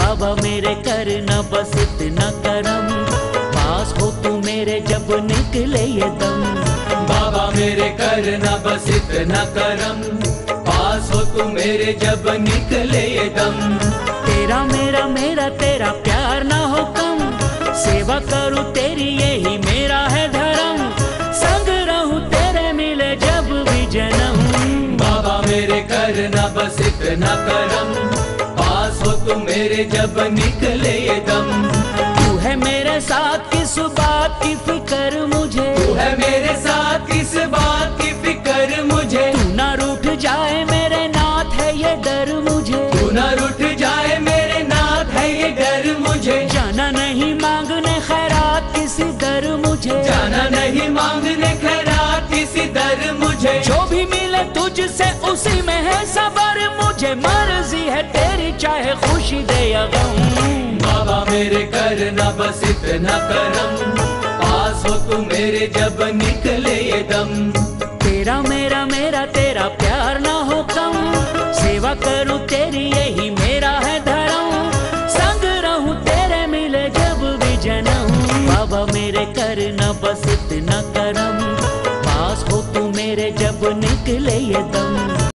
बाबा मेरे करना बस इतना करम, पास हो तू मेरे जब निकले ये दम। बाबा मेरे करना बस इतना करम, पास हो तू मेरे जब निकले ये दम। तेरा मेरा मेरा तेरा प्यार ना हो कम, सेवा करूं तेरी यही मेरा है धर्म, संग रहूं तेरे मिले जब भी जन्म। बाबा मेरे करना बस इतना करम, पास हो तू मेरे जब निकले ये दम। तू है मेरे साथ किस बात की फिक्र मुझे, तू है मेरे साथ किस बात की फिक्र मुझे। तू ना रूठ जाए मेरे नाथ है ये डर मुझे, तू ना रूठ जाए मेरे नाथ है ये डर मुझे। जाना नहीं मांगने खैरात किसी दर मुझे, जाना नहीं मांगने खैरात किसी दर मुझे। जो भी मिले तुझसे उसी में है सबर, मुझे मर्जी है तेरी चाहे खुशी दे या गम। बाबा मेरे करना बस इतना करम, पास हो तू मेरे जब निकले ये दम। तेरा मेरा मेरा तेरा प्यार ना हो कम, सेवा करूं तेरी यही मेरा है धर्म, संग रहूं तेरे मिले जब भी जन्म। बाबा मेरे करना बस इतना करम, पास हो तू मेरे जब निकले ये दम।